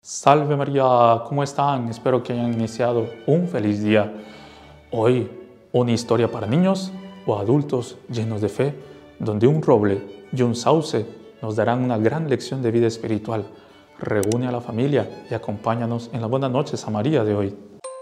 Salve María, ¿cómo están? Espero que hayan iniciado un feliz día. Hoy, una historia para niños o adultos llenos de fe, donde un roble y un sauce nos darán una gran lección de vida espiritual. Reúne a la familia y acompáñanos en la Buenas noches a María de hoy.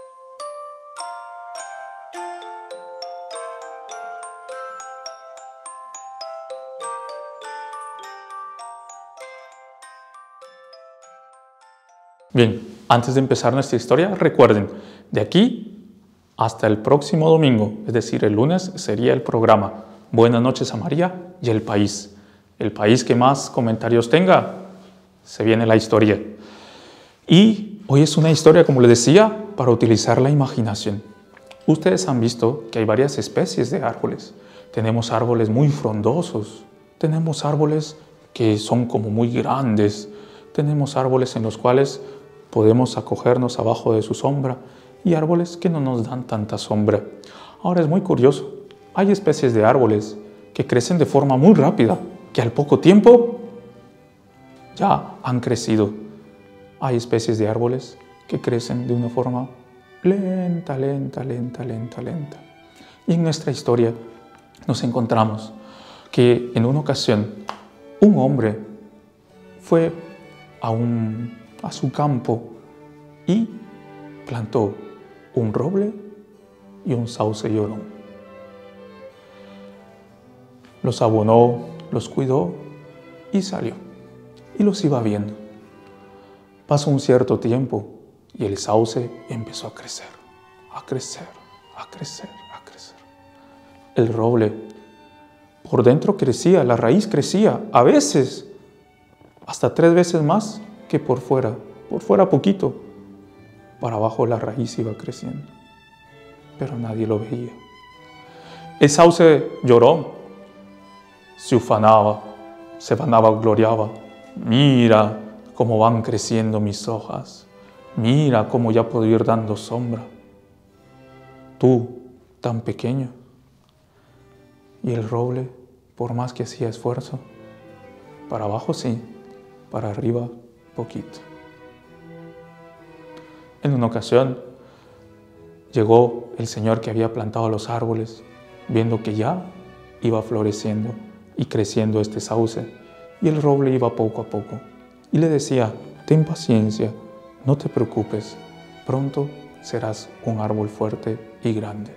Bien, antes de empezar nuestra historia, recuerden, de aquí hasta el próximo domingo, es decir, el lunes, sería el programa Buenas noches a María y el país. El país que más comentarios tenga, se viene la historia. Y hoy es una historia, como les decía, para utilizar la imaginación. Ustedes han visto que hay varias especies de árboles. Tenemos árboles muy frondosos, tenemos árboles que son como muy grandes, tenemos árboles en los cuales podemos acogernos abajo de su sombra y árboles que no nos dan tanta sombra. Ahora es muy curioso, hay especies de árboles que crecen de forma muy rápida, que al poco tiempo ya han crecido. Hay especies de árboles que crecen de una forma lenta. Y en nuestra historia nos encontramos que en una ocasión un hombre fue a su campo y plantó un roble y un sauce llorón. Los abonó, los cuidó y salió. Y los iba viendo. Pasó un cierto tiempo y el sauce empezó a crecer. El roble por dentro crecía, la raíz crecía, a veces hasta 3 veces más que por fuera poquito, para abajo la raíz iba creciendo, pero nadie lo veía. El sauce lloró, se ufanaba, se vanagloriaba. Mira cómo van creciendo mis hojas, mira cómo ya puedo ir dando sombra. Tú, tan pequeño. Y el roble, por más que hacía esfuerzo, para abajo sí, para arriba poquito. En una ocasión llegó el señor que había plantado los árboles, viendo que ya iba floreciendo y creciendo este sauce, y el roble iba poco a poco, y le decía: ten paciencia, no te preocupes, pronto serás un árbol fuerte y grande.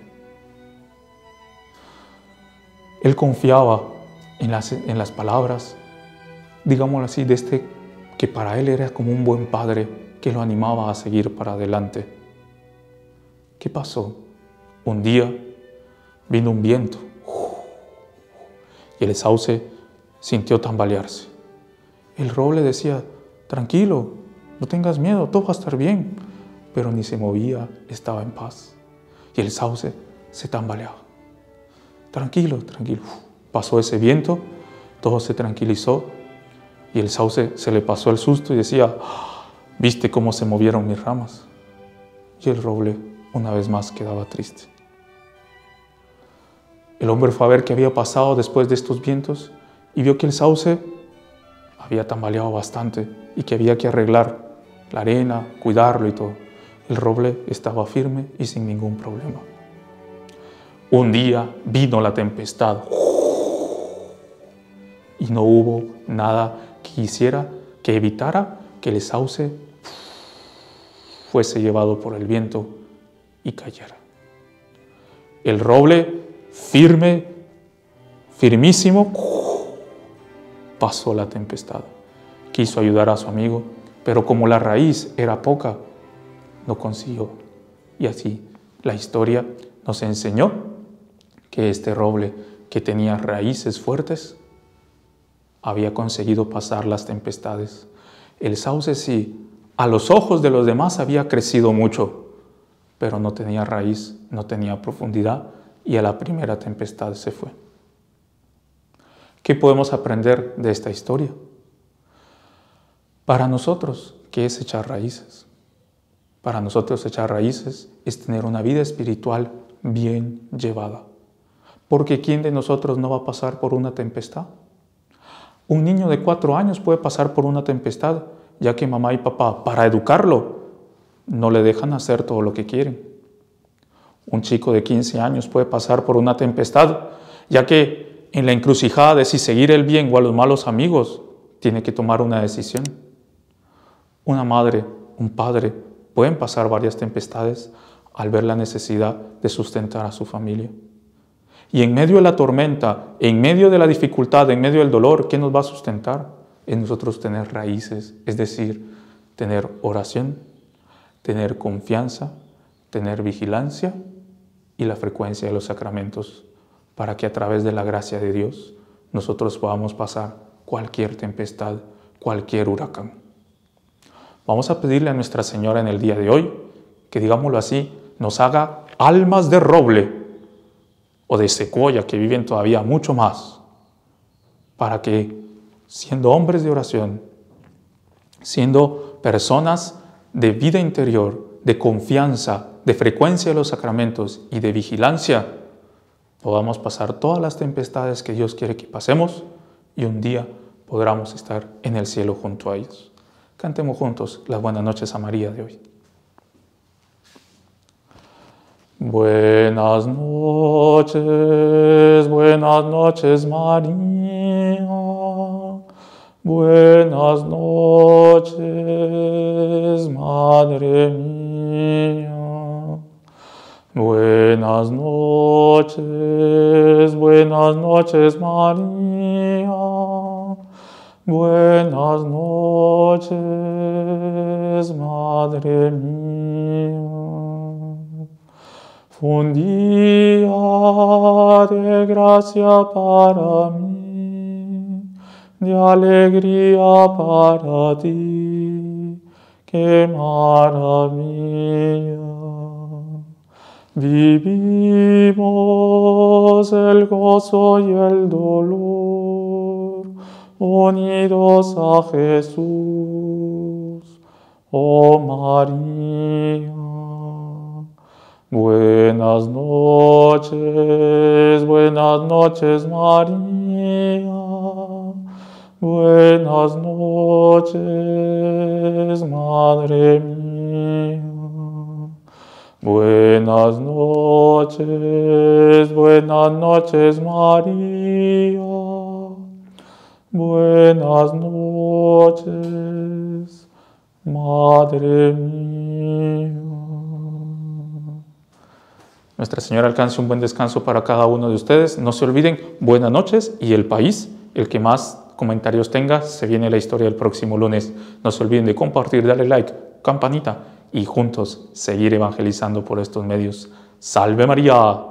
Él confiaba en las palabras, digámoslo así, de este que para él era como un buen padre que lo animaba a seguir para adelante. ¿Qué pasó? Un día vino un viento y el sauce sintió tambalearse. El roble decía: tranquilo, no tengas miedo, todo va a estar bien. Pero ni se movía, estaba en paz. Y el sauce se tambaleaba. Tranquilo. Pasó ese viento, todo se tranquilizó y el sauce se le pasó el susto y decía: ¿viste cómo se movieron mis ramas? Y el roble una vez más quedaba triste. El hombre fue a ver qué había pasado después de estos vientos y vio que el sauce había tambaleado bastante y que había que arreglar la arena, cuidarlo y todo. El roble estaba firme y sin ningún problema. Un día vino la tempestad y no hubo nada que evitara que el sauce fuese llevado por el viento y cayera. El roble, firmísimo, pasó la tempestad. Quiso ayudar a su amigo, pero como la raíz era poca, no consiguió. Y así la historia nos enseñó que este roble, que tenía raíces fuertes, había conseguido pasar las tempestades. El sauce sí, a los ojos de los demás había crecido mucho, pero no tenía raíz, no tenía profundidad y a la primera tempestad se fue. ¿Qué podemos aprender de esta historia? Para nosotros, ¿qué es echar raíces? Para nosotros echar raíces es tener una vida espiritual bien llevada. Porque ¿quién de nosotros no va a pasar por una tempestad? Un niño de 4 años puede pasar por una tempestad ya que mamá y papá, para educarlo, no le dejan hacer todo lo que quieren. Un chico de 15 años puede pasar por una tempestad, ya que en la encrucijada de si seguir el bien o a los malos amigos, tiene que tomar una decisión. Una madre, un padre, pueden pasar varias tempestades al ver la necesidad de sustentar a su familia. Y en medio de la tormenta, en medio de la dificultad, en medio del dolor, ¿qué nos va a sustentar? Es nosotros tener raíces, es decir, tener oración, tener confianza, tener vigilancia y la frecuencia de los sacramentos, para que a través de la gracia de Dios nosotros podamos pasar cualquier tempestad, cualquier huracán. Vamos a pedirle a Nuestra Señora en el día de hoy que, digámoslo así, nos haga almas de roble o de secuoya, que viven todavía mucho más, para que, siendo hombres de oración, siendo personas de vida interior, de confianza, de frecuencia de los sacramentos y de vigilancia, podamos pasar todas las tempestades que Dios quiere que pasemos y un día podamos estar en el cielo junto a ellos. Cantemos juntos las buenas noches a María de hoy. Buenas noches María, buenas noches Madre mía, buenas noches María, buenas noches Madre mía. Un día de gracia para mí, de alegría para ti, qué maravilla. Vivimos el gozo y el dolor, unidos a Jesús, oh María. Buenas noches María, buenas noches Madre mía, buenas noches María, buenas noches Madre mía. Nuestra Señora alcance un buen descanso para cada uno de ustedes. No se olviden, buenas noches y El País. El que más comentarios tenga, se viene la historia del próximo lunes. No se olviden de compartir, darle like, campanita y juntos seguir evangelizando por estos medios. ¡Salve María!